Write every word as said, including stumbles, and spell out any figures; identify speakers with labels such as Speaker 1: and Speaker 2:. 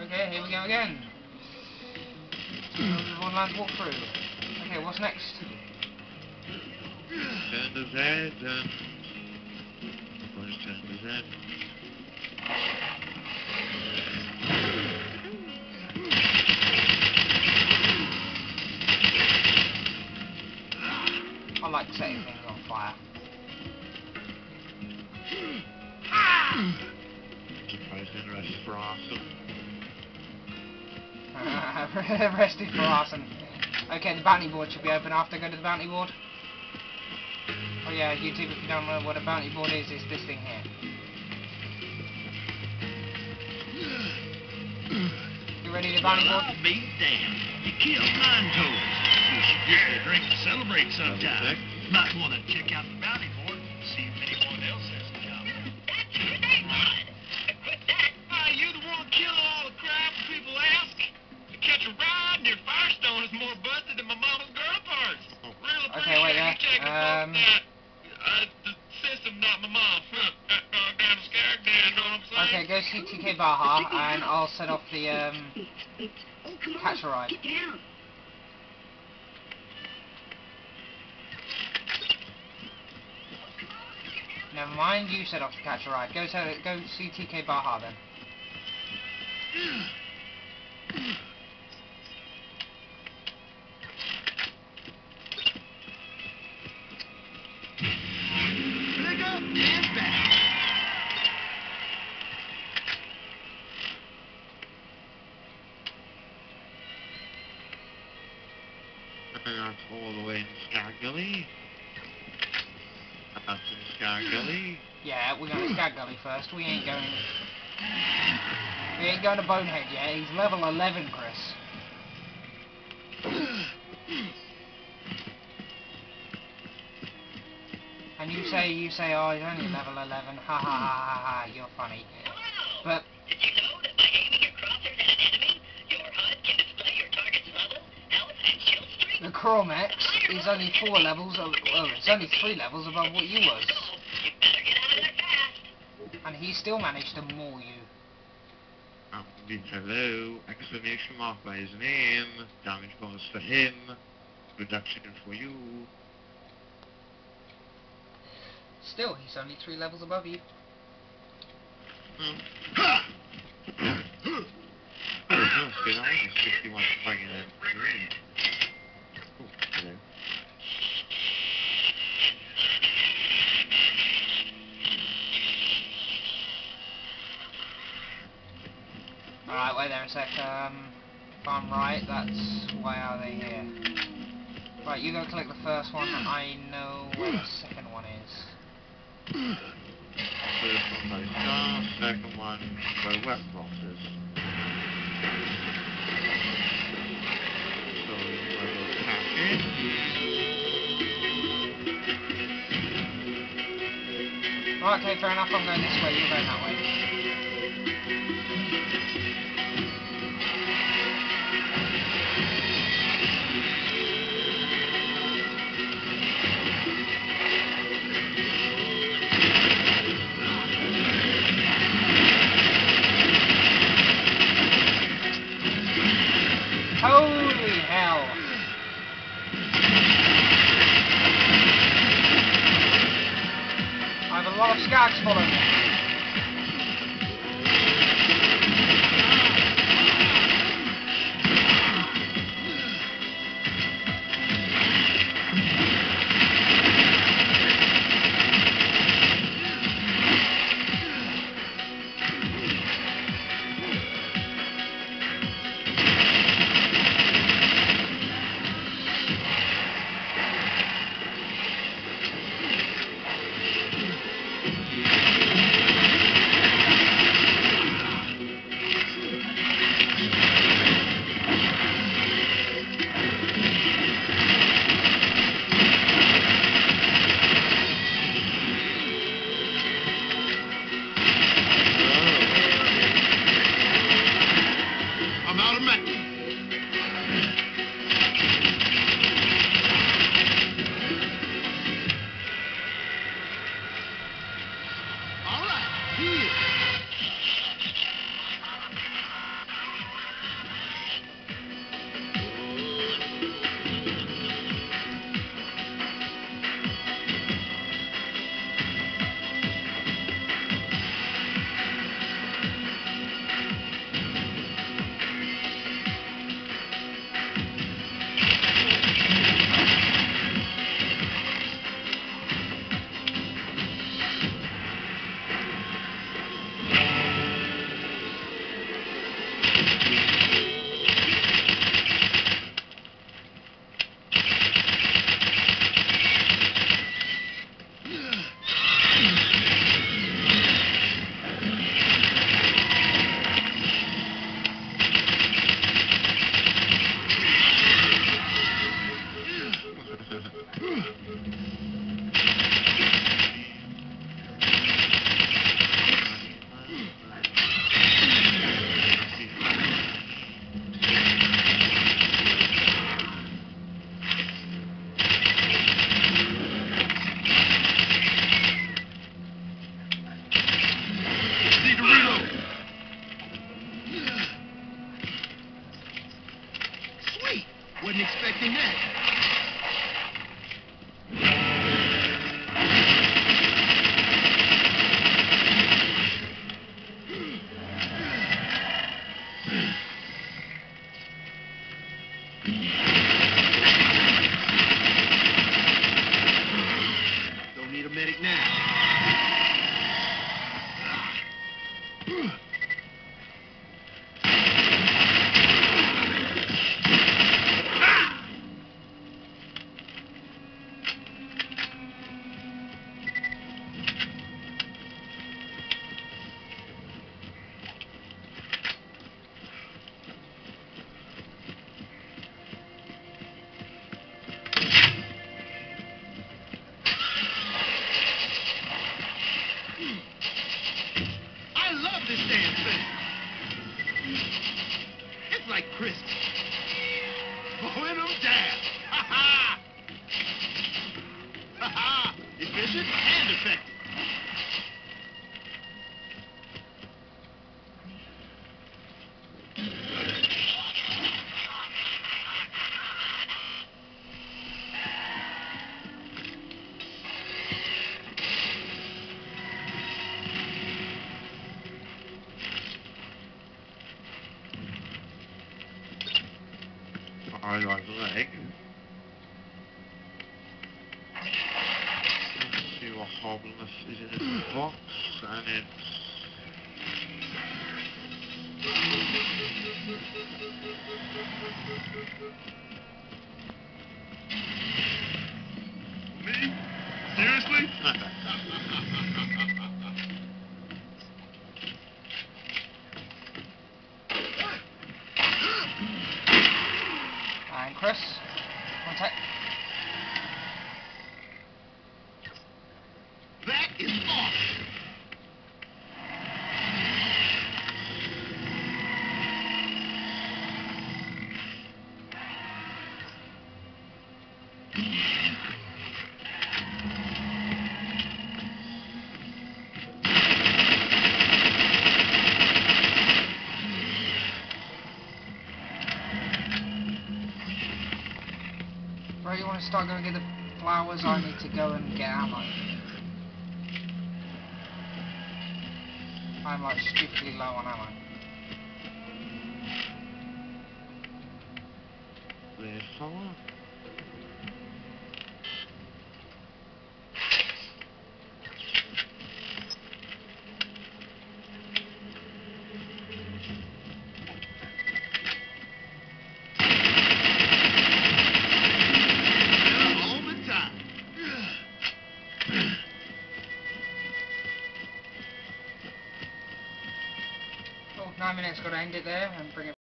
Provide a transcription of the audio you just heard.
Speaker 1: Okay, here we go again. Boarderlands walkthrough. Okay, what's next?
Speaker 2: Turn the Z and... Where's turn the Z?
Speaker 1: I like setting things on fire.
Speaker 2: Surprised in rest for awesome.
Speaker 1: Rested for arson. Okay, the bounty board should be open after I go to the bounty board. Oh yeah, YouTube, if you don't know what a bounty board is, it's this thing here. You ready to bounty board?
Speaker 3: I'll be damned. You killed nine toads. You should get a drink to celebrate sometime. Might want to check out the bounty board and see if anyone else has a job.
Speaker 4: That's your name, bud. Quit that.
Speaker 3: Ah, you the one killing all the crap people ask? To catch a ride near Firestone is more busted than my mama's girl parts. Real
Speaker 1: Okay, wait there. Um...
Speaker 3: Uh, the system, not my mom. Damn scared, you know what I'm saying?
Speaker 1: Okay, go see T K Baja and I'll set off the um,
Speaker 4: Oh, come on.
Speaker 1: catch a ride.
Speaker 4: Get down.
Speaker 1: Never mind, you set off the catch a ride. Go set it, go see T K Baja then.
Speaker 3: Pick up and back.
Speaker 2: And that's all the way in Scar Gully. That's in Scar Gully.
Speaker 1: Yeah, we're going to Skag Gully first. We ain't going... We ain't going to Bonehead yet. He's level eleven, Chris. And you say, you say, oh, he's only level eleven. Ha ha ha ha ha, you're funny. But...
Speaker 4: Did you know that by aiming your crosshairs at an enemy, your H U D can display your target's level, health, and kill streak?
Speaker 1: The Chromex is only four levels, of, well, it's only three levels above what you was.
Speaker 4: You better get out of there fast.
Speaker 1: And he still managed to maul you.
Speaker 2: Um, hello, exclamation mark by his name, damage bonus for him, reduction for you.
Speaker 1: Still, he's only three levels above you.
Speaker 2: Hmm. Ha! Oh, good on, he's fifty-one fighting in three. Oh, hello.
Speaker 1: Alright, wait there a sec. Um, if I'm right, that's why are they here? Right, you go collect the first one. I know where the second one is.
Speaker 2: First one by star, second one by wet boxes. So you might go cash in.
Speaker 1: Right, okay, fair enough. I'm going this way. You're going that way. Holy hell! I have a lot of skags following me.
Speaker 3: Wasn't expecting that. Don't need a medic now. I love this damn thing. It's like Christmas. Blowing them down. Ha ha! Ha ha! Efficient and effective.
Speaker 2: I like the leg. Let's see what homeless is in this box, and it's
Speaker 3: Me? Seriously?
Speaker 1: And Chris, contact.
Speaker 3: That is awesome.
Speaker 1: Right, you want to start going to get the flowers? I need to go and get ammo. I'm like stupidly low on ammo.
Speaker 2: there's someone.
Speaker 3: All the time.
Speaker 1: Oh, nine minutes, got to end it there and bring it